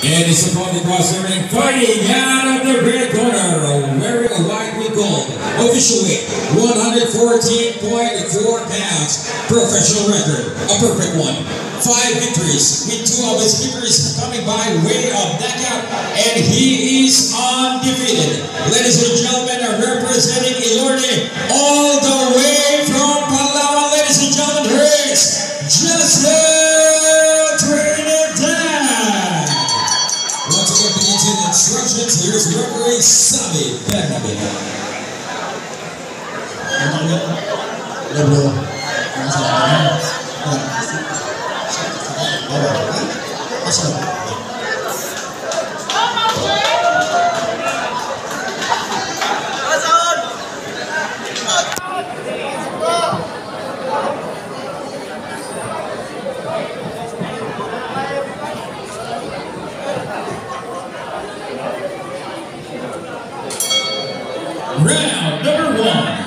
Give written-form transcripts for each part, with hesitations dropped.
And his opponent was fighting out of the red corner, wearing a white with gold. Official weight, 114.4 pounds. Professional record, a perfect one. 5 victories, with 2 of his victories coming by way of knockout, and he is undefeated. Ladies and gentlemen, representing Ilorte all the way from Palawan, ladies and gentlemen, here's Justin Trinidad. Once again, begins in instructions. Here's referee Sammy Bernabe. Round number 1.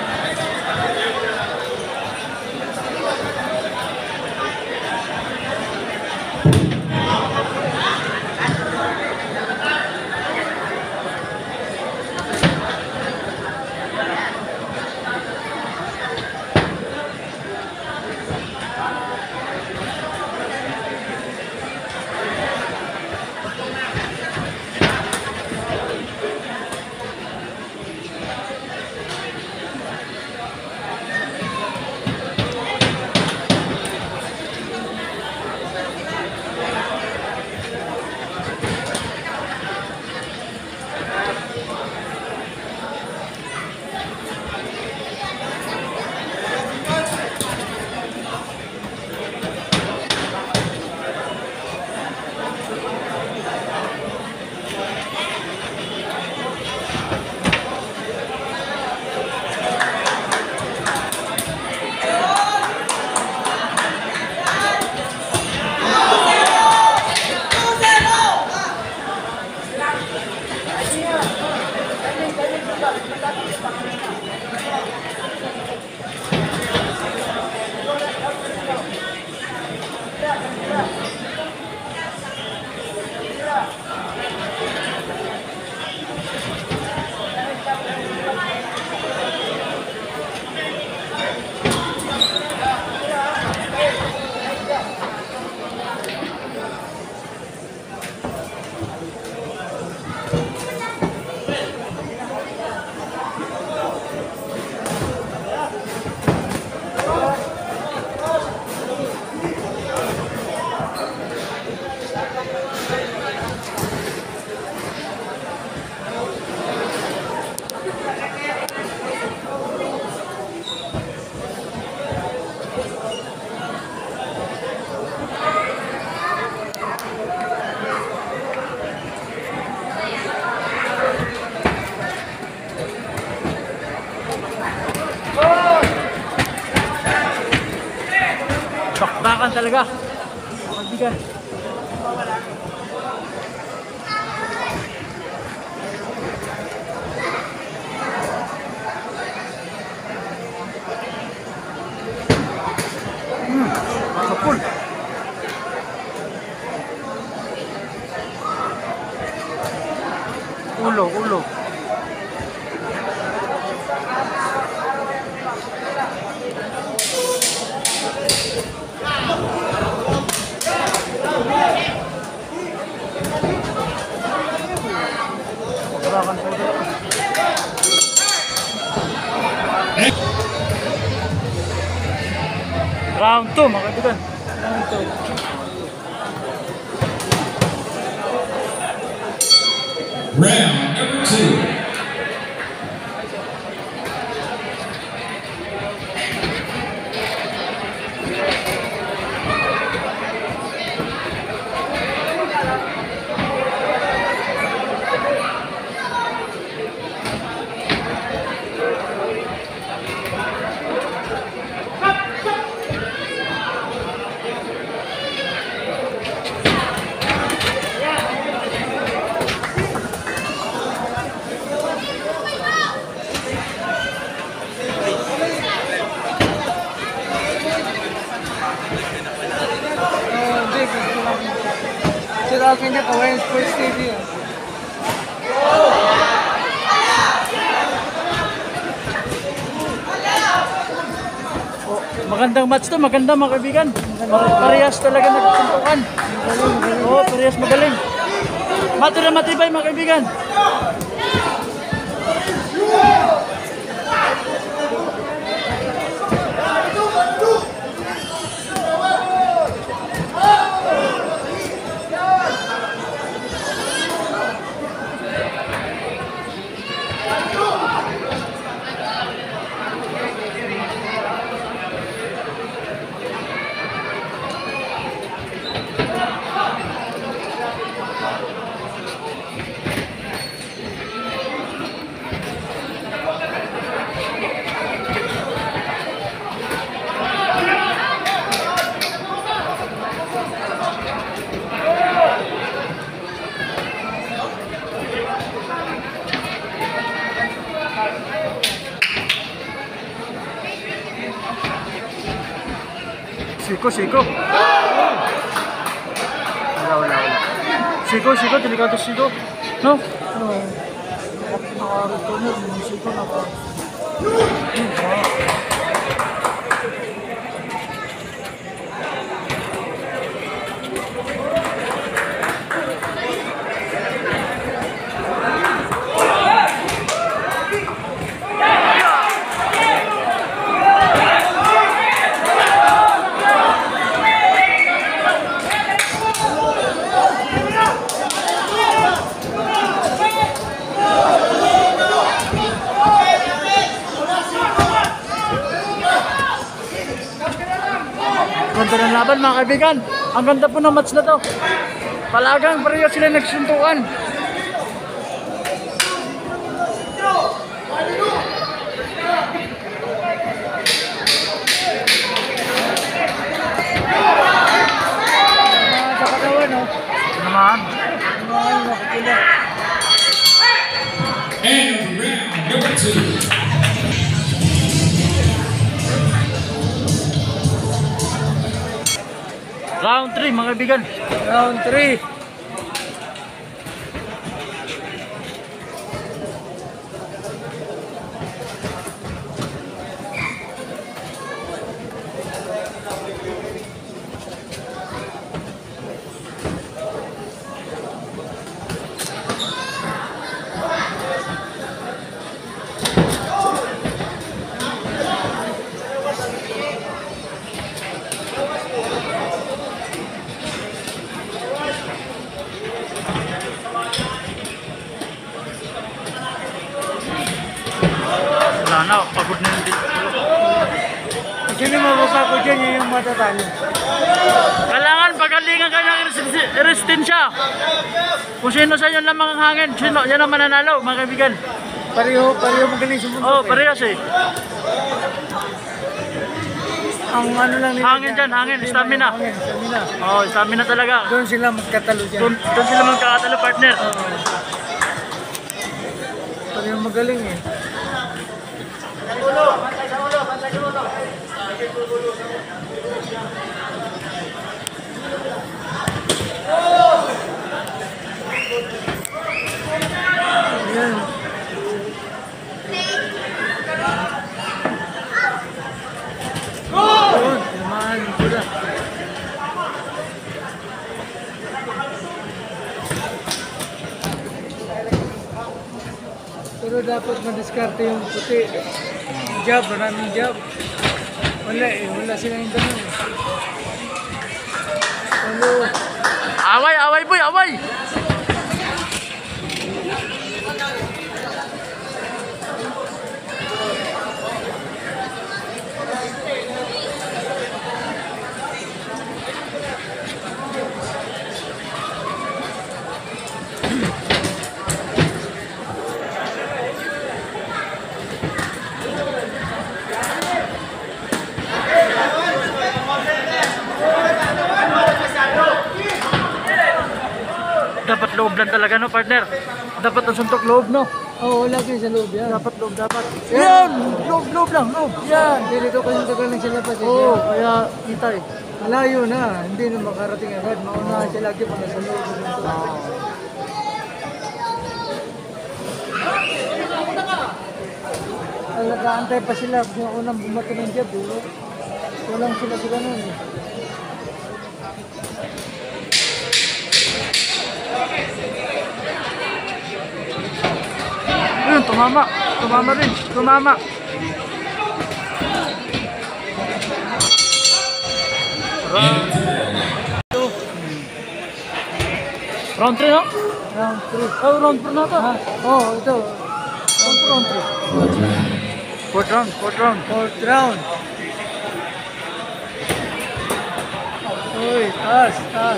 Bakbakan talaga. Magbigan. Kapul. Ulo. Round 2 mga kaibigan. Round 2. Round number 2. Sila akin niya, Kawayan Sports TV. Magandang match to, maganda mga kaibigan. Parehas talaga nagsuntukan. Oo, parehas magaling. Matibay mga kaibigan. Siko. Wala. Siko, delikado Siko. No? Nakareturner, Siko na pa. Ganda ng laban mga kaibigan. Ang ganda po ng match na to. Talagang pareho sila nagsuntukan. Sa katawan, no? Naman. And round number 2. Round 3 mga kaibigan. Round 3. Wala na, pagod na yung dito. Sino mababa ko dyan yung matatalo? Kailangan pagalingan ka ng resistensya. Kung sino sa inyo lamang ang hangin, sino, yan ang mananalo mga kaibigan. Pareho magaling sumunod. Oo, parehas eh. Ang ano lang nila Hangin dyan, hangin, stamina. Stamina. Oo, stamina talaga. Doon sila magkatalo dyan. Doon sila magkakatalo partner. Pareho magaling eh. Ayan. Doon, tinamaan ko na. Pero dapat madiskarte yung puti. Jab, maraming jab. Wala silang yung ganun. Ano? Away boy, away! Dapat loob lang talaga no partner. Dapat ang suntok loob no. Oo, lagi sa loob yan. Dapat loob dapat. Yan! Loob lang, loob. Yan, dito kasi tagal lang sa labas. Oo, kaya kita eh. Malayo na, hindi na makarating agad. Maunahan siya lagi pag nasa loob. Nag-aantay pa sila kung unang bumato ng jab. Walang sila sila nun eh. Ayun, tumama. Tumama rin. Tumama. Round 3 no? Round 3. Oh, round 4 na ito. Oh, ito. Round 3. Fourth round. Fourth round. Uy, taas.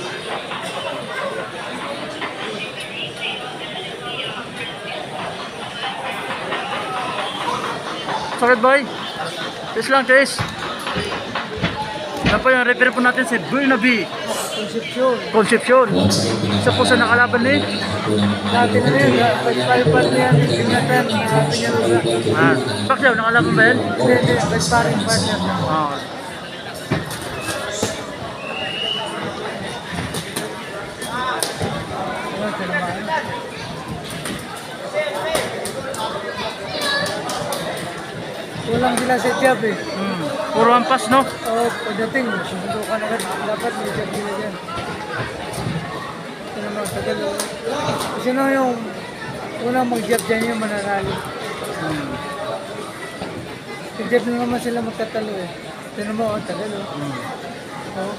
Sakit boy. Chase lang, chase. Yan po yung referee po natin si Burnaby Concepcion. Isa po sa nakalaban ni Dati na yun, pagpalipan niya, tinatan, Pacquiao, nakalaban ba yan? hindi, pagparing partner na. Oo. Ano, tinamaan? Kulang sila sa jab eh. Puro ampas no? Oo, pagdating, susundukan agad. Dapat may jab sila dyan. Ito naman, tagal. Kasi na yung unang mag-jab dyan yung mananalo. Pag-jab na naman sila magtatalo eh. Ito naman, ang tagal oh. Oo.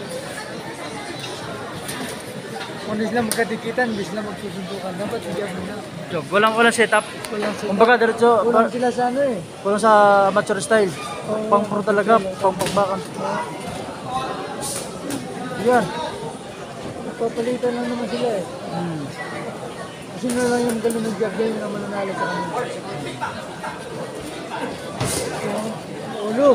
Kung hindi sila magkadikitan, hindi sila magsusundukan. Dapat i-jab na. So, walang setup. Kulang sila. Kumbaga, diretso. Kulang sila sa ano eh. Kulang sa amateur style. Pang pro talaga, pang pagbakan. Yan. Papalitan lang naman sila eh. Kasi na lang yung galing ng jab yan yung mananalo sa kanila. Ulo.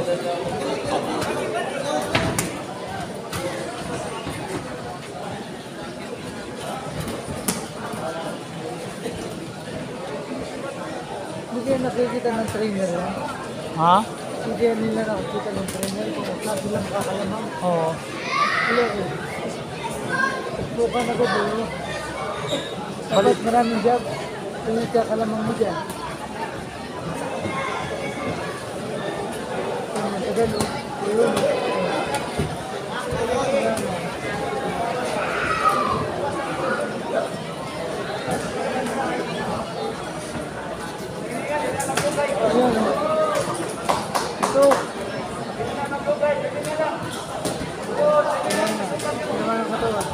Hindi kayo nakikita ng trainer lang. Ha? Hindi kayo nila nakikita ng trainer kung sabi lang kakalamang. Oo. Wala eh. Bukan agad eh. Dapat maraming jab. Kung yung kakalamang mo dyan. Tagal eh. Ayun. Ayun. Ito. Naman ang katawan.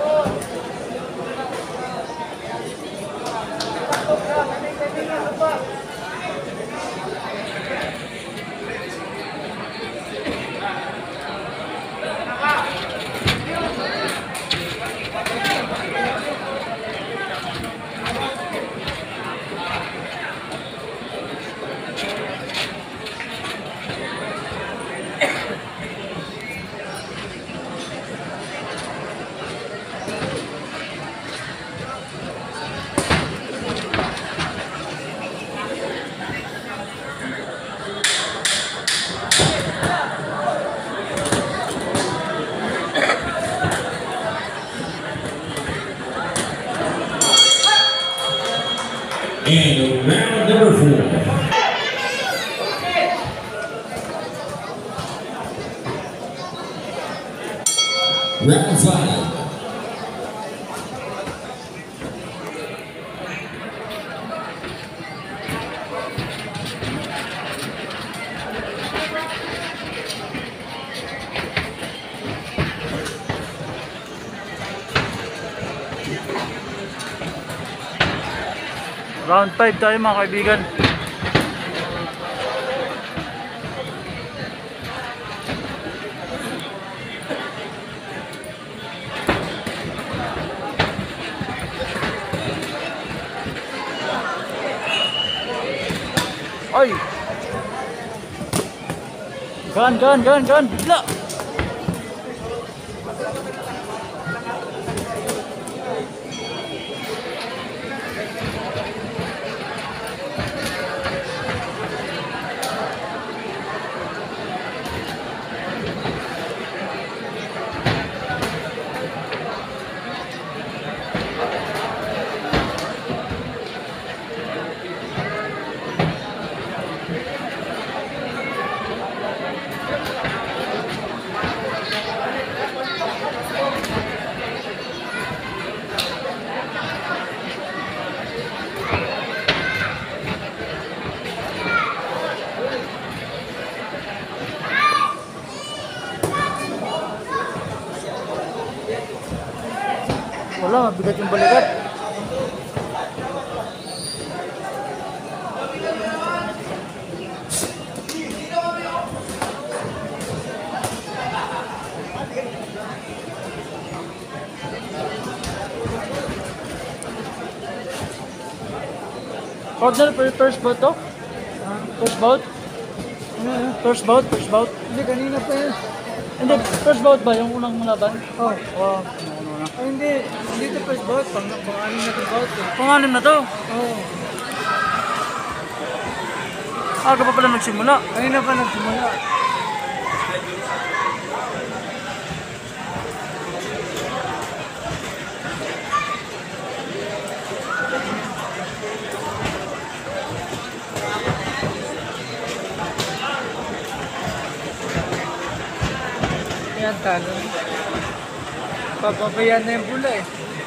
And round number 4. Round 5. Round 5 tayo mga kaibigan. Ay! Gan! Bigla! Wala, mabigat yung balikat. Partner, first bout to? First bout? First bout? First bout? Hindi, kanina pa yan. Hindi, first bout ba? Yung unang laban? Oh. Oo. Ay, hindi. Hindi ito first bout. Pang-anim na ito bout. Pangalim na to? Oo. Aga pa pala nagsimula. Kanina pa nagsimula. Yan, talo. Papabayaan na yung pula eh.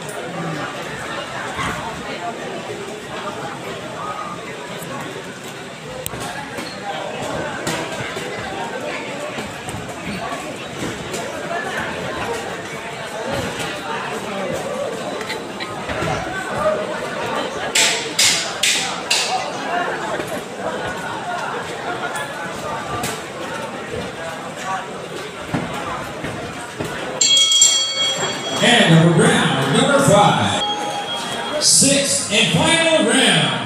And round number 5. Sixth and final round.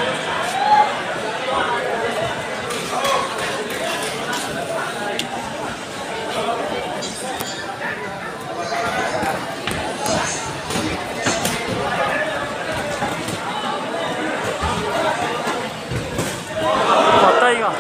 Patay ka.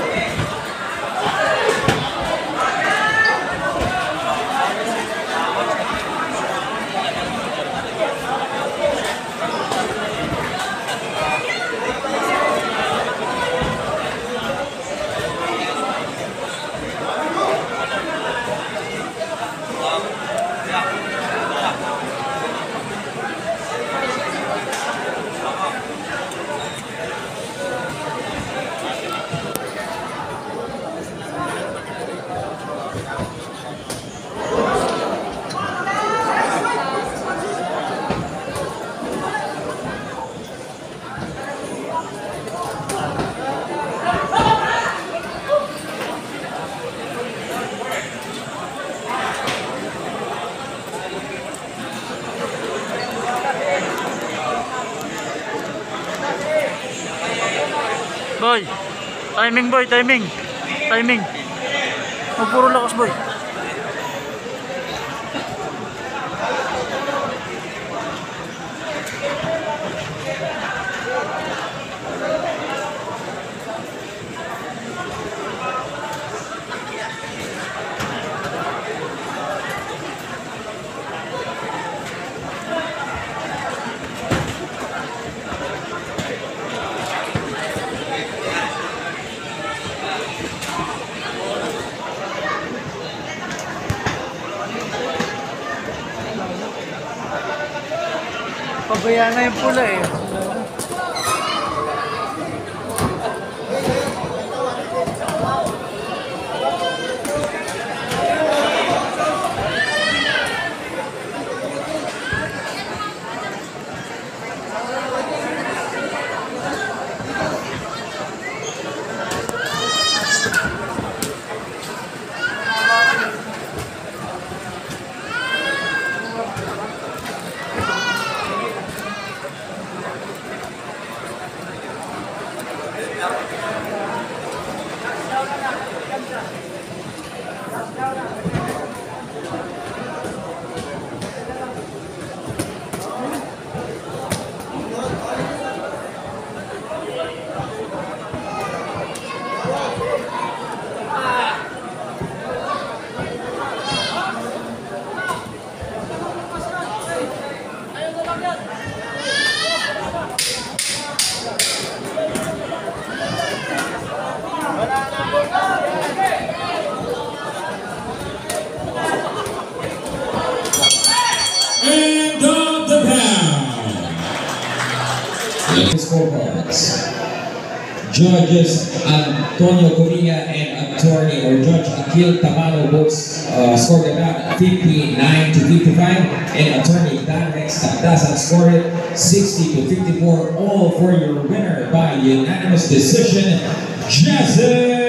Boy, timing boy, timing. Timing. Magpuro lakas boy. Pabayaan na yung pula eh. End of the round. Scorecards. Judges Antonio Correa and attorney or Judge Akil Tamano both scored the bout 59 to 55, and attorney Dan Rex Tagdasan scored it 60 to 54, all for your winner by unanimous decision, Jason